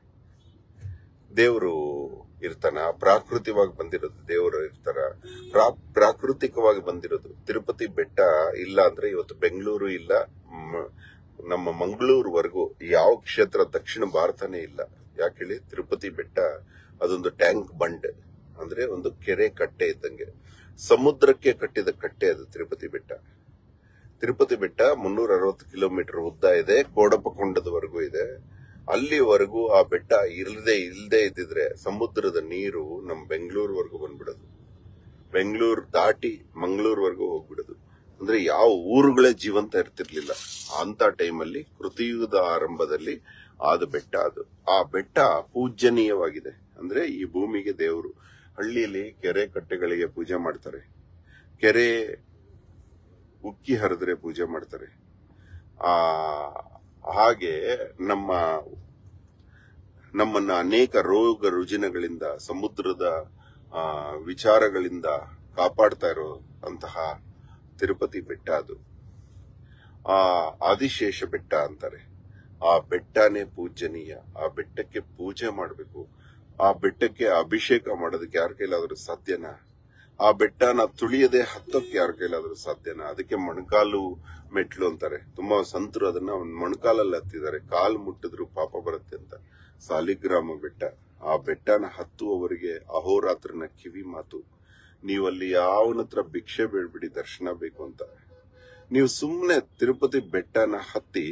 ದೇವರು ಇರ್ತಾನ? ಪ್ರಾಕೃತಿಕವಾಗಿ ಬಂದಿರೋದು ದೇವರು ಇರ್ತಾರ? ಪ್ರಾಕೃತಿಕವಾಗಿ ಬಂದಿರೋದು ತಿರುಪತಿ ಬೆಟ್ಟ ಇಲ್ಲ ಅಂದ್ರೆ ಇವತ್ತು ಬೆಂಗಳೂರು ಇಲ್ಲ, ನಮ್ಮ ಮಂಗಳೂರುವರೆಗೂ ಯಾವ ಕ್ಷೇತ್ರ ದಕ್ಷಿಣ ಭಾರತನೇ ಇಲ್ಲ. ಯಾಕೆ ಹೇಳಿ? ತಿರುಪತಿ ಬೆಟ್ಟ ಅದೊಂದು ಟ್ಯಾಂಕ್ ಬಂಡ್, ಅಂದ್ರೆ ಒಂದು ಕೆರೆ ಕಟ್ಟೆ ಇದ್ದಂಗೆ, ಸಮುದ್ರಕ್ಕೆ ಕಟ್ಟಿದ ಕಟ್ಟೆ ಅದು ತಿರುಪತಿ ಬೆಟ್ಟ. ತಿರುಪತಿ ಬೆಟ್ಟ ಮುನ್ನೂರ ಅರವತ್ತು ಕಿಲೋಮೀಟರ್ ಉದ್ದ ಇದೆ, ಕೋಡಪಕೊಂಡದವರೆಗೂ ಇದೆ. ಅಲ್ಲಿವರೆಗೂ ಆ ಬೆಟ್ಟ ಇಲ್ಲದೆ ಇಲ್ಲದೆ ಇದ್ದಿದ್ರೆ ಸಮುದ್ರದ ನೀರು ನಮ್ ಬೆಂಗಳೂರುವರೆಗೂ ಬಂದ್ಬಿಡೋದು, ಬೆಂಗಳೂರು ದಾಟಿ ಮಂಗಳೂರುವರೆಗೂ ಹೋಗ್ಬಿಡೋದು. ಅಂದ್ರೆ ಯಾವ ಊರುಗಳೇ ಜೀವಂತ ಇರ್ತಿರ್ಲಿಲ್ಲ ಅಂತ ಟೈಮಲ್ಲಿ, ಕೃತಿಯುಗದ ಆರಂಭದಲ್ಲಿ ಆದ ಬೆಟ್ಟ ಅದು. ಆ ಬೆಟ್ಟ ಪೂಜನೀಯವಾಗಿದೆ. ಅಂದ್ರೆ ಈ ಭೂಮಿಗೆ ದೇವರು. ಹಳ್ಳಿಯಲ್ಲಿ ಕೆರೆ ಕಟ್ಟೆಗಳಿಗೆ ಪೂಜೆ ಮಾಡ್ತಾರೆ, ಕೆರೆ ಉಕ್ಕಿ ಹರಿದ್ರೆ ಪೂಜೆ ಮಾಡ್ತಾರೆ. ಆ ಹಾಗೆ ನಮ್ಮ ನಮ್ಮನ್ನ ಅನೇಕ ರೋಗ ರುಜಿನಗಳಿಂದ, ಸಮುದ್ರದ ಆ ವಿಚಾರಗಳಿಂದ ಕಾಪಾಡ್ತಾ ಇರೋ ಅಂತಹ ತಿರುಪತಿ ಬೆಟ್ಟ ಅದು. ಆ ಆದಿಶೇಷ ಬೆಟ್ಟ ಅಂತಾರೆ. ಆ ಬೆಟ್ಟನೇ ಪೂಜನೀಯ. ಆ ಬೆಟ್ಟಕ್ಕೆ ಪೂಜೆ ಮಾಡಬೇಕು. ಆ ಬೆಟ್ಟಕ್ಕೆ ಅಭಿಷೇಕ ಮಾಡೋದಕ್ಕೆ ಯಾರ ಕೈಲಾದ್ರೂ ಸಾಧ್ಯನಾ? ಆ ಬೆಟ್ಟನ ತುಳಿಯದೆ ಹತ್ತೋಕೆ ಯಾರ ಕೈಲಾದ್ರೂ ಸಾಧ್ಯನಾ? ಅದಕ್ಕೆ ಮೊಣಕಾಲು ಮೆಟ್ಲು ಅಂತಾರೆ. ತುಂಬಾ ಸಂತರು ಅದನ್ನ ಮೊಣಕಾಲಲ್ಲಿ ಹತ್ತಿದ್ದಾರೆ, ಕಾಲು ಮುಟ್ಟಿದ್ರು ಪಾಪ ಬರುತ್ತೆ ಅಂತ. ಸಾಲಿಗ್ರಾಮ ಬೆಟ್ಟ. ಆ ಬೆಟ್ಟನ ಹತ್ತುವವರಿಗೆ ಅಹೋರಾತ್ರನ ಕಿವಿ ಮಾತು, ನೀವಲ್ಲಿ ಯಾವನ ಹತ್ರ ಭಿಕ್ಷೆ ಬೇಡ್ಬಿಡಿ ದರ್ಶನ ಬೇಕು ಅಂತ. ನೀವು ಸುಮ್ನೆ ತಿರುಪತಿ ಬೆಟ್ಟನ ಹತ್ತಿ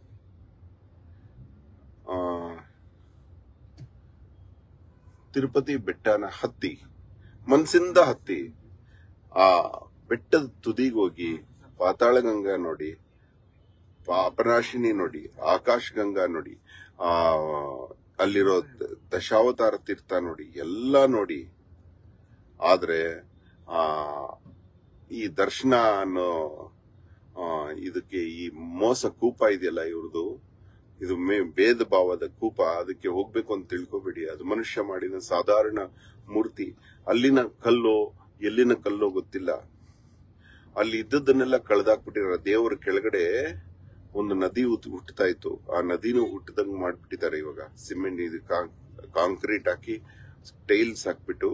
ಆ ತಿರುಪತಿ ಬೆಟ್ಟನ ಹತ್ತಿ ಮನ್ಸಿಂದ ಹತ್ತಿ ಆ ಬೆಟ್ಟದ ತುದಿಗೋಗಿ ಪಾತಾಳ ಗಂಗಾ ನೋಡಿ, ಪಾಪನಾಶಿನಿ ನೋಡಿ, ಆಕಾಶ ಗಂಗಾ ನೋಡಿ, ಆ ಅಲ್ಲಿರೋ ದಶಾವತಾರ ತೀರ್ಥ ನೋಡಿ, ಎಲ್ಲ ನೋಡಿ. ಆದ್ರೆ ಆ ಈ ದರ್ಶನ ಅನ್ನೋ ಇದಕ್ಕೆ ಈ ಮೋಸ ಕೂಪ ಇದೆಯಲ್ಲ ಇವ್ರದು, ಇದು ಮೇ ಭೇದ ಭಾವದ ಕೂಪ. ಅದಕ್ಕೆ ಹೋಗ್ಬೇಕು ಅಂತ ತಿಳ್ಕೊಬೇಡಿ. ಅದು ಮನುಷ್ಯ ಮಾಡಿದ ಸಾಧಾರಣ ಮೂರ್ತಿ. ಅಲ್ಲಿನ ಕಲ್ಲು ಎಲ್ಲಿನ ಕಲ್ಲೋ ಗೊತ್ತಿಲ್ಲ. ಅಲ್ಲಿ ಇದ್ದದನ್ನೆಲ್ಲ ಕಳೆದಾಕ್ಬಿಟ್ಟಿರ. ದೇವರ ಕೆಳಗಡೆ ಒಂದು ನದಿ ಹುಟ್ಟುತ್ತಾ ಇತ್ತು, ಆ ನದಿನೂ ಹುಟ್ಟದಂಗ್ ಮಾಡ್ಬಿಟ್ಟಿದ್ದಾರೆ ಇವಾಗ. ಸಿಮೆಂಟ್ ಇದು ಕಾಂಕ್ರೀಟ್ ಹಾಕಿ ಟೈಲ್ಸ್ ಹಾಕ್ಬಿಟ್ಟು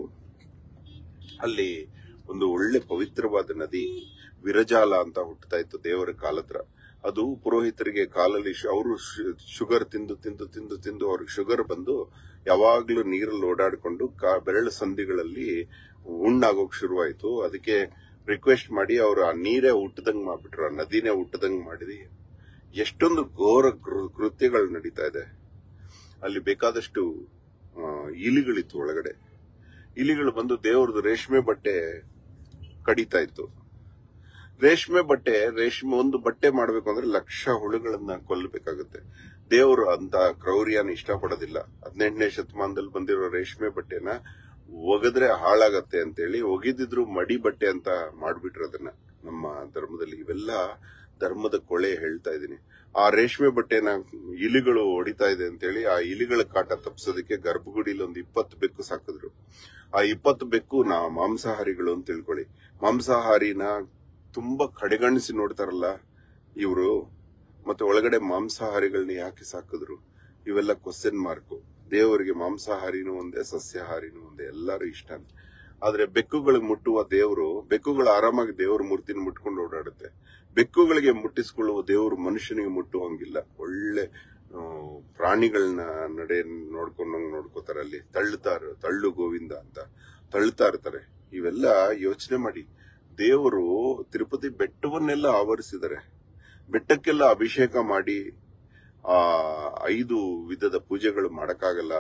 ಅಲ್ಲಿ ಒಂದು ಒಳ್ಳೆ ಪವಿತ್ರವಾದ ನದಿ ವಿರಜಾಲ ಅಂತ ಹುಟ್ಟುತ್ತಾ ಇತ್ತು ದೇವರ ಕಾಲತ್ರ. ಅದು ಪುರೋಹಿತರಿಗೆ ಕಾಲಲ್ಲಿ ಅವರು ಶುಗರ್ ತಿಂದು ತಿಂದು ತಿಂದು ತಿಂದು ಅವ್ರಿಗೆ ಶುಗರ್ ಬಂದು ಯಾವಾಗ್ಲೂ ನೀರಲ್ಲಿ ಓಡಾಡ್ಕೊಂಡು ಬೆರಳು ಸಂಧಿಗಳಲ್ಲಿ ಉಣ್ಣಾಗೋಕ್ ಶುರುವಾಯ್ತು. ಅದಕ್ಕೆ ರಿಕ್ವೆಸ್ಟ್ ಮಾಡಿ ಅವರು ಆ ನೀರೇ ಹುಟ್ಟದಂಗ್ ಮಾಡ್ಬಿಟ್ರು, ಆ ನದಿನೇ ಹುಟ್ಟದಂಗ್ ಮಾಡಿದಿ. ಎಷ್ಟೊಂದು ಘೋರ ಕೃತ್ಯಗಳು ನಡೀತಾ ಇದೆ ಅಲ್ಲಿ. ಬೇಕಾದಷ್ಟು ಇಲಿಗಳಿತ್ತು ಒಳಗಡೆ. ಇಲಿಗಳು ಬಂದು ದೇವ್ರದ್ದು ರೇಷ್ಮೆ ಬಟ್ಟೆ ಕಡಿತಾ ಇತ್ತು. ರೇಷ್ಮೆ ಬಟ್ಟೆ ರೇಷ್ಮೆ ಒಂದು ಬಟ್ಟೆ ಮಾಡ್ಬೇಕು ಅಂದ್ರೆ ಲಕ್ಷ ಹುಳುಗಳನ್ನ ಕೊಲ್ಲಬೇಕಾಗುತ್ತೆ. ದೇವರು ಅಂತ ಕ್ರೌರ್ಯನ ಇಷ್ಟಪಡೋದಿಲ್ಲ. ಹದಿನೆಂಟನೇ ಶತಮಾನದಲ್ಲಿ ಬಂದಿರೋ ರೇಷ್ಮೆ ಬಟ್ಟೆನ ಒಗದ್ರೆ ಹಾಳಾಗತ್ತೆ ಅಂತೇಳಿ ಒಗಿದಿದ್ರು ಮಡಿ ಬಟ್ಟೆ ಅಂತ ಮಾಡ್ಬಿಟ್ರು ಅದನ್ನ ನಮ್ಮ ಧರ್ಮದಲ್ಲಿ. ಇವೆಲ್ಲ ಧರ್ಮದ ಕೊಳೆ ಹೇಳ್ತಾ ಇದೀನಿ. ಆ ರೇಷ್ಮೆ ಬಟ್ಟೆನ ಇಲಿಗಳು ಹೊಡಿತಾ ಇದೆ ಅಂತೇಳಿ ಆ ಇಲಿಗಳ ಕಾಟ ತಪ್ಪಿಸೋದಕ್ಕೆ ಗರ್ಭಗುಡಿಲಿ ಒಂದು ಇಪ್ಪತ್ತು ಬೆಕ್ಕು ಸಾಕಿದ್ರು. ಆ ಇಪ್ಪತ್ತು ಬೆಕ್ಕು ನಾ ಮಾಂಸಾಹಾರಿಗಳು ಅಂತ ತಿಳ್ಕೊಳ್ಳಿ. ಮಾಂಸಾಹಾರಿನ ತುಂಬಾ ಕಡೆಗಣಿಸಿ ನೋಡ್ತಾರಲ್ಲ ಇವರು. ಮತ್ತೆ ಒಳಗಡೆ ಮಾಂಸಾಹಾರಿಗಳನ್ನ ಯಾಕೆ ಸಾಕಿದ್ರು? ಇವೆಲ್ಲ ಕ್ವಶನ್ ಮಾರ್ಕು. ದೇವರಿಗೆ ಮಾಂಸಾಹಾರಿನೂ ಒಂದೇ, ಸಸ್ಯಾಹಾರಿನೂ ಒಂದೇ, ಎಲ್ಲರೂ ಇಷ್ಟ. ಆದ್ರೆ ಬೆಕ್ಕುಗಳಿಗೆ ಮುಟ್ಟುವ ದೇವರು, ಬೆಕ್ಕುಗಳು ಆರಾಮಾಗಿ ದೇವರ ಮೂರ್ತಿನ ಮುಟ್ಕೊಂಡು ಓಡಾಡುತ್ತೆ. ಬೆಕ್ಕುಗಳಿಗೆ ಮುಟ್ಟಿಸ್ಕೊಳ್ಳುವ ದೇವರು ಮನುಷ್ಯನಿಗೆ ಮುಟ್ಟುವಂಗಿಲ್ಲ. ಒಳ್ಳೆ ಪ್ರಾಣಿಗಳನ್ನ ನಡೆ ನೋಡ್ಕೊಂಡಂಗ್ ನೋಡ್ಕೋತಾರೆ. ಅಲ್ಲಿ ತಳ್ಳುತ್ತಾರ, ತಳ್ಳು ಗೋವಿಂದ ಅಂತ ತಳ್ಳುತ್ತಾ ಇರ್ತಾರೆ. ಇವೆಲ್ಲ ಯೋಚನೆ ಮಾಡಿ. ದೇವರು ತಿರುಪತಿ ಬೆಟ್ಟವನ್ನೆಲ್ಲ ಆವರಿಸಿದ್ದಾರೆ. ಬೆಟ್ಟಕ್ಕೆಲ್ಲ ಅಭಿಷೇಕ ಮಾಡಿ ಆ ಐದು ವಿಧದ ಪೂಜೆಗಳು ಮಾಡಕ್ಕಾಗಲ್ಲ,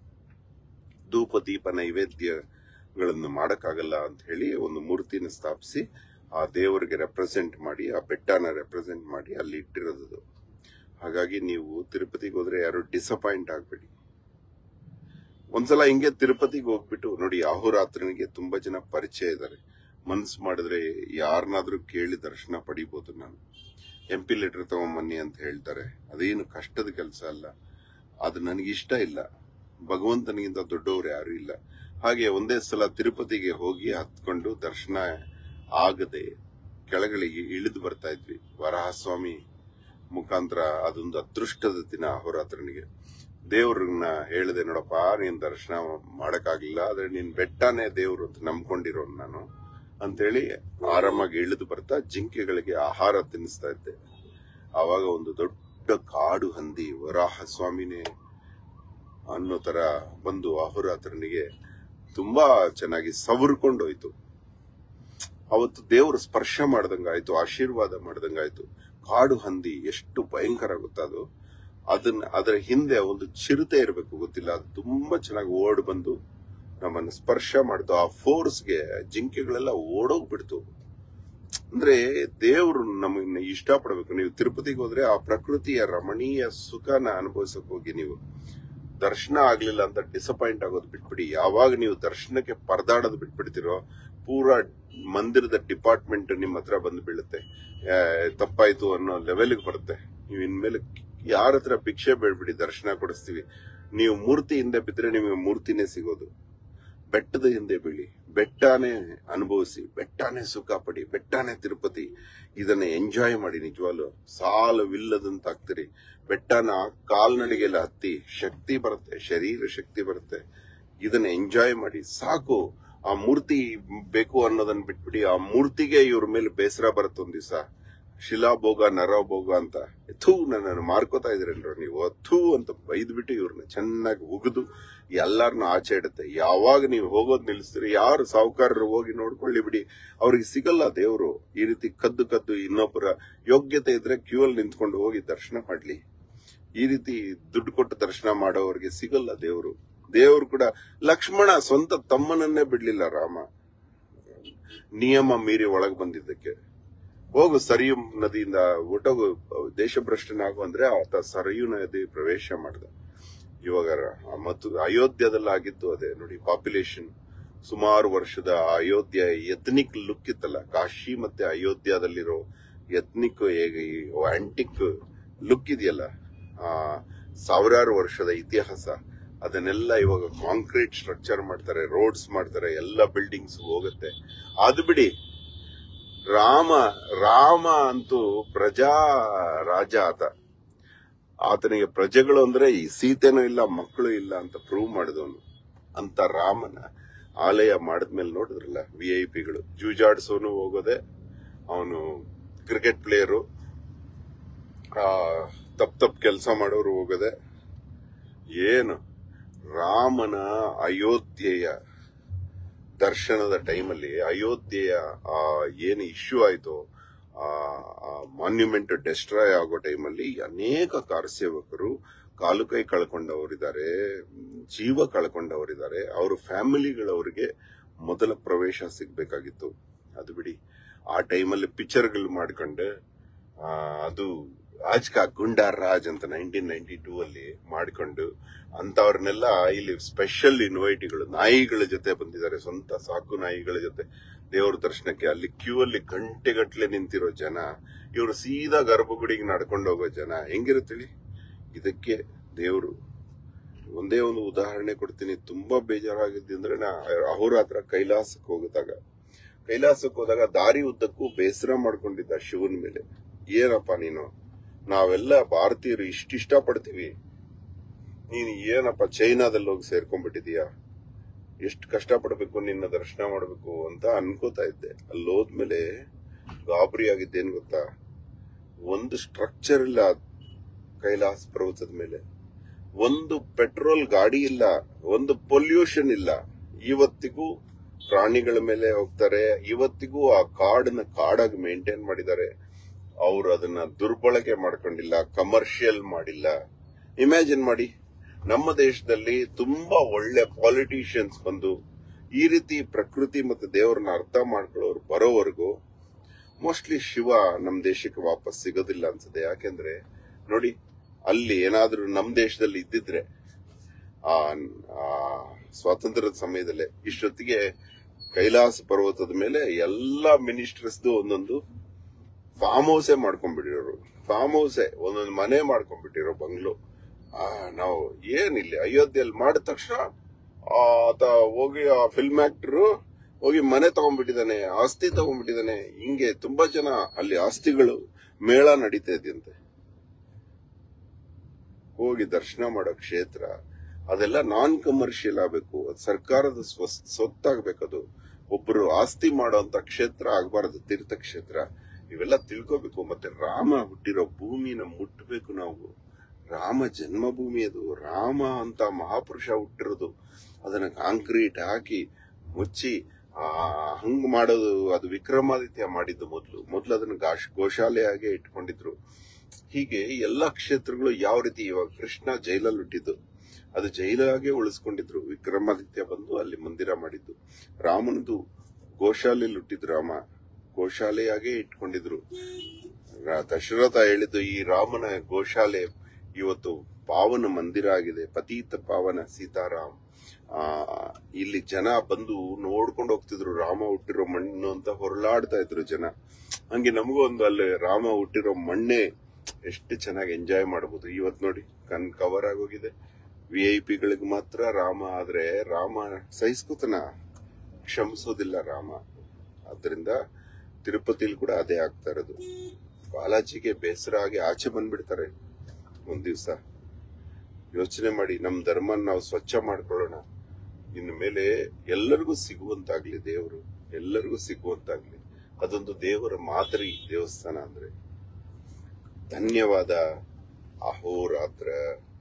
ಧೂಪ ದೀಪ ನೈವೇದ್ಯಗಳನ್ನು ಮಾಡಕ್ಕಾಗಲ್ಲ ಅಂತ ಹೇಳಿ ಒಂದು ಮೂರ್ತಿನ ಸ್ಥಾಪಿಸಿ ಆ ದೇವರಿಗೆ ರೆಪ್ರೆಸೆಂಟ್ ಮಾಡಿ, ಆ ಬೆಟ್ಟನ ರೆಪ್ರೆಸೆಂಟ್ ಮಾಡಿ ಅಲ್ಲಿ ಇಟ್ಟಿರೋದು. ಹಾಗಾಗಿ ನೀವು ತಿರುಪತಿಗೆ ಹೋದ್ರೆ ಯಾರು ಡಿಸಪಾಯಿಂಟ್ ಆಗ್ಬೇಡಿ. ಒಂದ್ಸಲ ಹಿಂಗೆ ತಿರುಪತಿಗೆ ಹೋಗ್ಬಿಟ್ಟು ನೋಡಿ, ಅಹೋರಾತ್ರನಿಗೆ ತುಂಬಾ ಜನ ಪರಿಚಯ ಇದ್ದಾರೆ. ಮನ್ಸು ಮಾಡಿದ್ರೆ ಯಾರನ್ನಾದ್ರೂ ಕೇಳಿ ದರ್ಶನ ಪಡಿಬಹುದು. ನಾನು ಎಂ ಪಿ ಲೆಟರ್ ತಗೊಂಬನ್ನಿ ಅಂತ ಹೇಳ್ತಾರೆ, ಅದೇನು ಕಷ್ಟದ ಕೆಲಸ ಅಲ್ಲ. ಅದು ನನಗಿಷ್ಟ ಇಲ್ಲ. ಭಗವಂತನಿಗಿಂತ ದೊಡ್ಡವರು ಯಾರು ಇಲ್ಲ. ಹಾಗೆ ಒಂದೇ ಸಲ ತಿರುಪತಿಗೆ ಹೋಗಿ ಹತ್ಕೊಂಡು ದರ್ಶನ ಆಗದೆ ಕೆಳಗಳಿಗೆ ಇಳಿದು ಬರ್ತಾ ಇದ್ವಿ. ವರಾಹಸ್ವಾಮಿ ಮುಖಾಂತರ ಅದೊಂದು ಅದೃಷ್ಟದ ದಿನ. ಅಹೋರಾತ್ರನಿಗೆ ದೇವ್ರನ್ನ ಹೇಳಿದೆ, ನೋಡಪ್ಪ ನೀನ್ ದರ್ಶನ ಮಾಡಕ್ಕಾಗ್ಲಿಲ್ಲ, ಆದ್ರೆ ನೀನ್ ಬೆಟ್ಟನೇ ದೇವ್ರು ಅಂತ ನಂಬ್ಕೊಂಡಿರೋನು ನಾನು ಅಂತೇಳಿ ಆರಾಮಾಗಿ ಇಳಿದು ಬರ್ತಾ ಜಿಂಕೆಗಳಿಗೆ ಆಹಾರ ತಿನ್ನಿಸ್ತಾ ಇದ್ದೆ. ಆವಾಗ ಒಂದು ದೊಡ್ಡ ಕಾಡು ಹಂದಿ ವರಾಹ ಸ್ವಾಮಿನೇ ಅನ್ನೋ ತರ ಬಂದು ಅಹೋರಾತ್ರನಿಗೆ ತುಂಬಾ ಚೆನ್ನಾಗಿ ಸವರ್ಕೊಂಡೋಯ್ತು. ಅವತ್ತು ದೇವರು ಸ್ಪರ್ಶ ಮಾಡ್ದಂಗಾಯ್ತು, ಆಶೀರ್ವಾದ ಮಾಡ್ದಂಗಾಯ್ತು. ಕಾಡು ಹಂದಿ ಎಷ್ಟು ಭಯಂಕರ ಗೊತ್ತದು. ಅದನ್ನ ಅದರ ಹಿಂದೆ ಒಂದು ಚಿರತೆ ಇರಬೇಕು, ಗೊತ್ತಿಲ್ಲ, ಅದು ತುಂಬಾ ಚೆನ್ನಾಗಿ ಓಡ್ ಬಂದು ನಮ್ಮನ್ನು ಸ್ಪರ್ಶ ಮಾಡ್ತು. ಆ ಫೋರ್ಸ್ಗೆ ಜಿಂಕೆಗಳೆಲ್ಲ ಓಡೋಗ್ಬಿಡ್ತು. ಅಂದ್ರೆ ದೇವ್ರು ನಮ್ಮನ್ನ ಇಷ್ಟ ಪಡ್ಬೇಕು. ನೀವು ತಿರುಪತಿಗೆ ಹೋದ್ರೆ ಆ ಪ್ರಕೃತಿಯ ರಮಣೀಯ ಸುಖನ ಅನುಭವಿಸಕ್ ಹೋಗಿ ನೀವು ದರ್ಶನ ಆಗ್ಲಿಲ್ಲ ಅಂತ ಡಿಸಪಾಯಿಂಟ್ ಆಗೋದು ಬಿಟ್ಬಿಡಿ. ಯಾವಾಗ ನೀವು ದರ್ಶನಕ್ಕೆ ಪರದಾಡೋದು ಬಿಟ್ಬಿಡ್ತಿರೋ, ಪೂರಾ ಮಂದಿರದ ಡಿಪಾರ್ಟ್ಮೆಂಟ್ ನಿಮ್ಮ ಹತ್ರ ಬಂದು ಬೀಳುತ್ತೆ. ತಪ್ಪಾಯ್ತು ಅನ್ನೋ ಲೆವೆಲ್ಗೆ ಬರುತ್ತೆ. ನೀವು ಇನ್ಮೇಲೆ ಯಾರ ಹತ್ರ ಭಿಕ್ಷೆ ಬೇಡ್ಬಿಡಿ, ದರ್ಶನ ಕೊಡಿಸ್ತೀವಿ. ನೀವು ಮೂರ್ತಿ ಹಿಂದೆ ಬಿದ್ರೆ ನಿಮಗೆ ಮೂರ್ತಿನೇ ಸಿಗೋದು. ಬೆಟ್ಟದ ಹಿಂದೆ ಬೀಳಿ, ಬೆಟ್ಟನೇ ಅನುಭವಿಸಿ, ಬೆಟ್ಟನೇ ಸುಖ ಪಡಿ, ಬೆಟ್ಟನೇ ತಿರುಪತಿ. ಇದನ್ನ ಎಂಜಾಯ್ ಮಾಡಿ. ನಿಜವಾಗ್ಲು ಸಾಲವಿಲ್ಲದಂತ ಆಗ್ತೀರಿ. ಬೆಟ್ಟನ ಕಾಲ್ನಡಿಗೆಲ್ಲ ಹತ್ತಿ ಶಕ್ತಿ ಬರುತ್ತೆ, ಶರೀರ ಶಕ್ತಿ ಬರುತ್ತೆ. ಇದನ್ನ ಎಂಜಾಯ್ ಮಾಡಿ ಸಾಕು. ಆ ಮೂರ್ತಿ ಬೇಕು ಅನ್ನೋದನ್ನ ಬಿಟ್ಬಿಡಿ. ಆ ಮೂರ್ತಿಗೆ ಇವ್ರ ಮೇಲೆ ಬೇಸರ ಬರುತ್ತೆ ಒಂದ್ ದಿವಸ. ಶಿಲಾಭೋಗ ನರಭೋಗ ಅಂತ ಥೂ ನನ್ನನ್ನು ಮಾರ್ಕೋತಾ ಇದ್ರೇನ್ರ ನೀವು, ಥೂ ಅಂತ ಬೈದ್ಬಿಟ್ಟು ಇವ್ರನ್ನ ಚೆನ್ನಾಗಿ ಉಗಿದು ಎಲ್ಲಾರನ್ನ ಆಚೆ ಇಡುತ್ತೆ. ಯಾವಾಗ ನೀವು ಹೋಗೋದ್ ನಿಲ್ಲಿಸ್ತೀರಿ, ಯಾರು ಸಾಹುಕಾರರು ಹೋಗಿ ನೋಡ್ಕೊಳ್ಳಿ ಬಿಡಿ, ಅವ್ರಿಗೆ ಸಿಗಲ್ಲ ದೇವರು. ಈ ರೀತಿ ಕದ್ದು ಕದ್ದು ಇನ್ನೊಬ್ಬರ ಯೋಗ್ಯತೆ ಇದ್ರೆ ಕ್ಯೂ ಅಲ್ಲಿ ನಿಂತ್ಕೊಂಡು ಹೋಗಿ ದರ್ಶನ ಮಾಡ್ಲಿ. ಈ ರೀತಿ ದುಡ್ಡು ಕೊಟ್ಟು ದರ್ಶನ ಮಾಡೋವ್ರಿಗೆ ಸಿಗಲ್ಲ ದೇವರು. ದೇವರು ಕೂಡ ಲಕ್ಷ್ಮಣ ಸ್ವಂತ ತಮ್ಮನನ್ನೇ ಬಿಡ್ಲಿಲ್ಲ ರಾಮ, ನಿಯಮ ಮೀರಿ ಒಳಗ್ ಬಂದಿದ್ದಕ್ಕೆ. ಹೋಗು ಸರಿಯು ನದಿಯಿಂದ ಒಟ್ಟೋಗು, ದೇಶಭ್ರಷ್ಟನಾಗು ಅಂದ್ರೆ ಆತ ಸರಿಯು ನದಿ ಪ್ರವೇಶ ಮಾಡ್ದ. ಇವಾಗ ಮತ್ತು ಅಯೋಧ್ಯದಲ್ಲಿ ಆಗಿದ್ದು ಅದೇ ನೋಡಿ. ಪಾಪ್ಯುಲೇಷನ್ ಸುಮಾರು ವರ್ಷದ ಅಯೋಧ್ಯ ಎಥ್ನಿಕ್ ಲುಕ್ ಇತ್ತಲ್ಲ, ಕಾಶಿ ಮತ್ತೆ ಅಯೋಧ್ಯದಲ್ಲಿರೋ ಎಥ್ನಿಕ್ ಆಂಟಿಕ್ ಲುಕ್ ಇದೆಯಲ್ಲ, ಆ ಸಾವಿರಾರು ವರ್ಷದ ಇತಿಹಾಸ, ಅದನ್ನೆಲ್ಲ ಇವಾಗ ಕಾಂಕ್ರೀಟ್ ಸ್ಟ್ರಕ್ಚರ್ ಮಾಡ್ತಾರೆ, ರೋಡ್ಸ್ ಮಾಡ್ತಾರೆ, ಎಲ್ಲ ಬಿಲ್ಡಿಂಗ್ಸ್ ಹೋಗುತ್ತೆ. ಅದು ಬಿಡಿ, ರಾಮ ರಾಮ ಅಂತೂ ಪ್ರಜಾ ರಾಜ ಆತ. ಆತನಿಗೆ ಪ್ರಜೆಗಳು ಅಂದ್ರೆ ಈ ಸೀತೆನೂ ಇಲ್ಲ, ಮಕ್ಕಳು ಇಲ್ಲ ಅಂತ ಪ್ರೂವ್ ಮಾಡಿದವನು. ಅಂತ ರಾಮನ ಆಲಯ ಮಾಡಿದ್ಮೇಲೆ ನೋಡಿದ್ರಲ್ಲ ವಿ ಐ ಪಿಗಳು ಜೂಜಾಡ್ಸೋನು ಹೋಗೋದೆ, ಅವನು ಕ್ರಿಕೆಟ್ ಪ್ಲೇಯರು, ತಪ್ ತಪ್ ಕೆಲಸ ಮಾಡೋರು ಹೋಗೋದೆ. ಏನು ರಾಮನ ಅಯೋಧ್ಯೆಯ ದರ್ಶನದ ಟೈಮಲ್ಲಿ, ಅಯೋಧ್ಯೆಯ ಆ ಏನು ಇಶ್ಯೂ ಆಯ್ತು, ಆ ಮಾನ್ಯುಮೆಂಟ್ ಡೆಸ್ಟ್ರಾಯ್ ಆಗೋ ಟೈಮಲ್ಲಿ ಅನೇಕ ಕಾರ್ಯಸೇವಕರು ಕಾಲು ಕೈ ಕಳ್ಕೊಂಡವರಿದ್ದಾರೆ, ಜೀವ ಕಳ್ಕೊಂಡವರಿದ್ದಾರೆ. ಅವ್ರ ಫ್ಯಾಮಿಲಿಗಳವರಿಗೆ ಮೊದಲ ಪ್ರವೇಶ ಸಿಗ್ಬೇಕಾಗಿತ್ತು. ಅದು ಬಿಡಿ, ಆ ಟೈಮಲ್ಲಿ ಪಿಕ್ಚರ್ಗಳು ಮಾಡ್ಕೊಂಡು ಅದು ಆಜ್ಕಾ ಗುಂಡಾರ್ ರಾಜ್ ಅಂತ ನೈನ್ಟೀನ್ ನೈನ್ಟಿ ಟೂ ಅಲ್ಲಿ ಮಾಡ್ಕೊಂಡು ಅಂತವ್ರನ್ನೆಲ್ಲ ಇಲ್ಲಿ ಸ್ಪೆಷಲ್ ಇನ್ವೈಟಿಗಳು ನಾಯಿಗಳ ಜೊತೆ ಬಂದಿದ್ದಾರೆ, ಸ್ವಂತ ಸಾಕು ನಾಯಿಗಳ ಜೊತೆ ದೇವ್ರ ದರ್ಶನಕ್ಕೆ. ಅಲ್ಲಿ ಕ್ಯೂ ಅಲ್ಲಿ ಗಂಟೆಗಟ್ಲೆ ನಿಂತಿರೋ ಜನ, ಇವರು ಸೀದಾ ಗರ್ಭಗುಡಿಗೆ ನಡ್ಕೊಂಡು ಹೋಗೋ ಜನ, ಹೆಂಗಿರುತ್ತೇಳಿ. ಇದಕ್ಕೆ ದೇವರು ಒಂದೇ ಒಂದು ಉದಾಹರಣೆ ಕೊಡ್ತೀನಿ. ತುಂಬಾ ಬೇಜಾರಾಗಿದ್ದೆ ಅಂದ್ರೆ, ನಾ ಅಹೋರಾತ್ರ ಕೈಲಾಸಕ್ಕೆ ಹೋಗಿದಾಗ ಕೈಲಾಸಕ್ಕೆ ಹೋದಾಗ ದಾರಿ ಉದ್ದಕ್ಕೂ ಬೇಸರ ಮಾಡ್ಕೊಂಡಿದ್ದ ಶಿವನ ಮೇಲೆ. ಏನಪ್ಪ ನೀನು, ನಾವೆಲ್ಲ ಭಾರತೀಯರು ಇಷ್ಟಿಷ್ಟ ಪಡ್ತೀವಿ, ನೀನು ಏನಪ್ಪ ಚೈನಾದಲ್ಲಿ ಹೋಗಿ ಸೇರ್ಕೊಂಡ್ಬಿಟ್ಟಿದೀಯಾ, ಎಷ್ಟು ಕಷ್ಟ ಪಡ್ಬೇಕು ನಿನ್ನ ದರ್ಶನ ಮಾಡ್ಬೇಕು ಅಂತ ಅನ್ಕೋತಾ ಇದ್ದೆ. ಅಲ್ಲಿ ಹೋದ್ಮೇಲೆ ಗಾಬರಿ ಆಗಿದ್ದೇನು ಗೊತ್ತಾ, ಒಂದು ಸ್ಟ್ರಕ್ಚರ್ ಇಲ್ಲ ಕೈಲಾಸ ಪರ್ವತದ ಮೇಲೆ, ಒಂದು ಪೆಟ್ರೋಲ್ ಗಾಡಿ ಇಲ್ಲ, ಒಂದು ಪೊಲ್ಯೂಷನ್ ಇಲ್ಲ. ಇವತ್ತಿಗೂ ಪ್ರಾಣಿಗಳ ಮೇಲೆ ಹೋಗ್ತಾರೆ, ಇವತ್ತಿಗೂ ಆ ಕಾಡನ್ನ ಕಾಡಾಗಿ ಮೇಂಟೈನ್ ಮಾಡಿದ್ದಾರೆ. ಅವರು ಅದನ್ನ ದುರ್ಬಳಕೆ ಮಾಡ್ಕೊಂಡಿಲ್ಲ, ಕಮರ್ಷಿಯಲ್ ಮಾಡಿಲ್ಲ. ಇಮ್ಯಾಜಿನ್ ಮಾಡಿ, ನಮ್ಮ ದೇಶದಲ್ಲಿ ತುಂಬಾ ಒಳ್ಳೆ ಪಾಲಿಟಿಷಿಯನ್ಸ್ ಬಂದು ಈ ರೀತಿ ಪ್ರಕೃತಿ ಮತ್ತು ದೇವರನ್ನ ಅರ್ಥ ಮಾಡ್ಕೊಳ್ಳೋರು ಬರೋವರೆಗೂ ಮೋಸ್ಟ್ಲಿ ಶಿವ ನಮ್ಮ ದೇಶಕ್ಕೆ ವಾಪಸ್ ಸಿಗೋದಿಲ್ಲ ಅನ್ಸುತ್ತೆ. ಯಾಕೆಂದ್ರೆ ನೋಡಿ, ಅಲ್ಲಿ ಏನಾದ್ರೂ ನಮ್ಮ ದೇಶದಲ್ಲಿ ಇದ್ದಿದ್ರೆ ಆ ಸ್ವಾತಂತ್ರ್ಯದ ಸಮಯದಲ್ಲೇ ಇಷ್ಟೊತ್ತಿಗೆ ಕೈಲಾಸ ಪರ್ವತದ ಮೇಲೆ ಎಲ್ಲಾ ಮಿನಿಸ್ಟರ್ಸ್ದು ಒಂದೊಂದು ಫಾರ್ಮ್ ಹೌಸೇ ಮಾಡ್ಕೊಂಡ್ಬಿಟ್ಟಿರೋರು. ಫಾರ್ಮ್ ಹೌಸೇ ಒಂದೊಂದು ಮನೆ ಮಾಡ್ಕೊಂಡ್ಬಿಟ್ಟಿರೋ ಬಂಗ್ಲೋ. ಆ ನಾವು ಏನಿಲ್ಲ ಅಯೋಧ್ಯೆಯಲ್ಲಿ ಮಾಡಿದ ತಕ್ಷಣ ಆತ ಹೋಗಿ ಆ ಫಿಲ್ಮ್ ಆಕ್ಟರ್ ಹೋಗಿ ಮನೆ ತಗೊಂಡ್ಬಿಟ್ಟಿದ್ದಾನೆ, ಆಸ್ತಿ ತಗೊಂಡ್ಬಿಟ್ಟಿದ್ದಾನೆ. ಹಿಂಗೆ ತುಂಬಾ ಜನ ಅಲ್ಲಿ ಆಸ್ತಿಗಳು ಮೇಳ ನಡೀತಾ ಇದೆಯಂತೆ. ಹೋಗಿ ದರ್ಶನ ಮಾಡೋ ಕ್ಷೇತ್ರ ಅದೆಲ್ಲ ನಾನ್ ಕಮರ್ಷಿಯಲ್ ಆಗ್ಬೇಕು, ಅದು ಸರ್ಕಾರದ ಸೊತ್ತಾಗ್ಬೇಕದು. ಒಬ್ಬರು ಆಸ್ತಿ ಮಾಡೋಂತ ಕ್ಷೇತ್ರ ಆಗ್ಬಾರ್ದು, ತೀರ್ಥ ಕ್ಷೇತ್ರ. ಇವೆಲ್ಲ ತಿಳ್ಕೋಬೇಕು. ಮತ್ತೆ ರಾಮ ಹುಟ್ಟಿರೋ ಭೂಮಿನ ಮುಟ್ಟಬೇಕು ನಾವು. ರಾಮ ಜನ್ಮಭೂಮಿ ಅದು. ರಾಮ ಅಂತ ಮಹಾಪುರುಷ ಹುಟ್ಟಿರೋದು. ಅದನ್ನ ಕಾಂಕ್ರೀಟ್ ಹಾಕಿ ಮುಚ್ಚಿ ಆ ಹಂಗ್ ಮಾಡೋದು ಅದು ವಿಕ್ರಮಾದಿತ್ಯ ಮಾಡಿದ್ದು. ಮೊದ್ಲು ಮೊದ್ಲು ಅದನ್ನ ಗಾಶ್ ಗೋಶಾಲೆಯಾಗೆ ಇಟ್ಕೊಂಡಿದ್ರು. ಹೀಗೆ ಎಲ್ಲಾ ಕ್ಷೇತ್ರಗಳು ಯಾವ ರೀತಿ, ಇವಾಗ ಕೃಷ್ಣ ಜೈಲಲ್ಲಿ ಹುಟ್ಟಿದ್ದು ಅದು ಜೈಲಾಗೆ ಉಳಿಸ್ಕೊಂಡಿದ್ರು. ವಿಕ್ರಮಾದಿತ್ಯ ಬಂದು ಅಲ್ಲಿ ಮಂದಿರ ಮಾಡಿದ್ದು. ರಾಮನದು ಗೋಶಾಲೆಯಲ್ಲಿ ಹುಟ್ಟಿದ್ರು. ರಾಮ ಗೋಶಾಲೆಯಾಗೆ ಇಟ್ಕೊಂಡಿದ್ರು. ದಶರಥ ಹೇಳಿದ್ದು, ಈ ರಾಮನ ಗೋಶಾಲೆ ಇವತ್ತು ಪಾವನ ಮಂದಿರ ಆಗಿದೆ, ಪತೀತ ಪಾವನ ಸೀತಾರಾಮ್. ಆ ಇಲ್ಲಿ ಜನ ಬಂದು ನೋಡ್ಕೊಂಡು ಹೋಗ್ತಿದ್ರು ರಾಮ ಹುಟ್ಟಿರೋ ಮಣ್ಣು ಅಂತ ಹೊರಲಾಡ್ತಾ ಇದ್ರು ಜನ. ಹಂಗೆ ನಮಗೂ ಒಂದು ಅಲ್ಲಿ ರಾಮ ಹುಟ್ಟಿರೋ ಮಣ್ಣೆ ಎಷ್ಟು ಚೆನ್ನಾಗಿ ಎಂಜಾಯ್ ಮಾಡಬಹುದು. ಇವತ್ ನೋಡಿ ಕಣ್ ಕವರ್ ಆಗೋಗಿದೆ. ವಿ ಐ ಪಿಗಳಿಗೆ ಮಾತ್ರ ರಾಮ, ಆದ್ರೆ ರಾಮ ಸಹಿಸ್ಕೂತನ ಕ್ಷಮಿಸೋದಿಲ್ಲ ರಾಮ. ಆದ್ರಿಂದ ತಿರುಪತಿಲಿ ಕೂಡ ಅದೇ ಆಗ್ತಾ ಇರೋದು. ಬಾಲಾಜಿಗೆ ಬೇಸರ ಆಗಿ ಆಚೆ ಬಂದ್ಬಿಡ್ತಾರೆ ಒಂದ್ ದಿವ್ಸ. ಯೋಚನೆ ಮಾಡಿ, ನಮ್ ಧರ್ಮ ನಾವು ಸ್ವಚ್ಛ ಮಾಡ್ಕೊಳ್ಳೋಣ. ಇನ್ನು ಮೇಲೆ ಎಲ್ಲರಿಗೂ ಸಿಗುವಂತಾಗ್ಲಿ ದೇವರು, ಎಲ್ಲರಿಗೂ ಸಿಗುವಂತಾಗ್ಲಿ. ಅದೊಂದು ದೇವರ ಮಾದರಿ ದೇವಸ್ಥಾನ ಅಂದ್ರೆ. ಧನ್ಯವಾದ. ಅಹೋರಾತ್ರ.